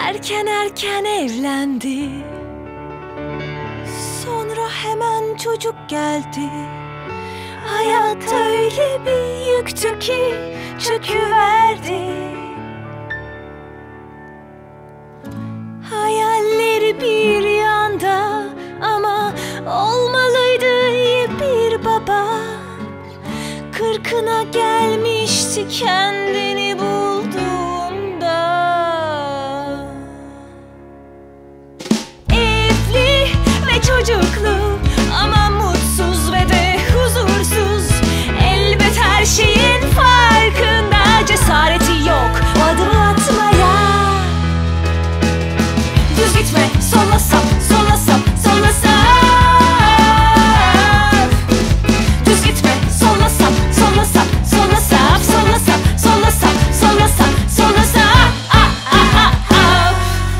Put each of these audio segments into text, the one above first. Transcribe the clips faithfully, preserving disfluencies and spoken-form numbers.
Erken erken evlendi, sonra hemen çocuk geldi. Hayat öyle bir yüktü ki çöküverdi. Hayalleri bir yanda ama olmalıydı iyi bir baba. Kırkına gelmişti kendini bulduğunda. Evli ve çocuklu ama mutsuz ve de huzursuz. Elbet her şeyin farkında, cesareti yok o adımı atmaya. Düz gitme, sola sap, sola sap, sola sap. Düz gitme, sola sap, sola sap, sola sap, sola sap, sola sap, sola sap, sola sap. Ah, ah, ah, ah.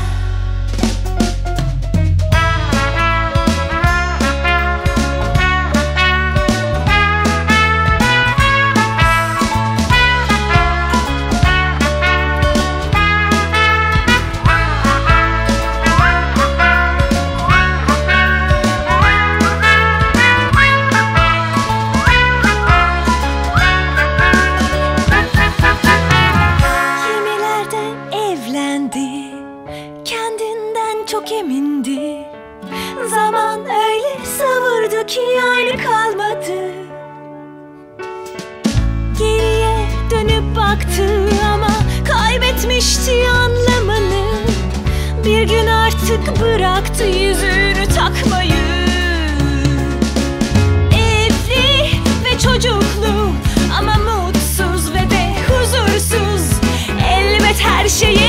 Kendinden çok emindi. Zaman öyle savurdu ki aynı kalmadı. Geriye dönüp baktı ama kaybetmişti anlamını. Bir gün artık bıraktı yüzüğünü takmayı. Evli ve çocuklu ama mutsuz ve de huzursuz. Elbet her şeyi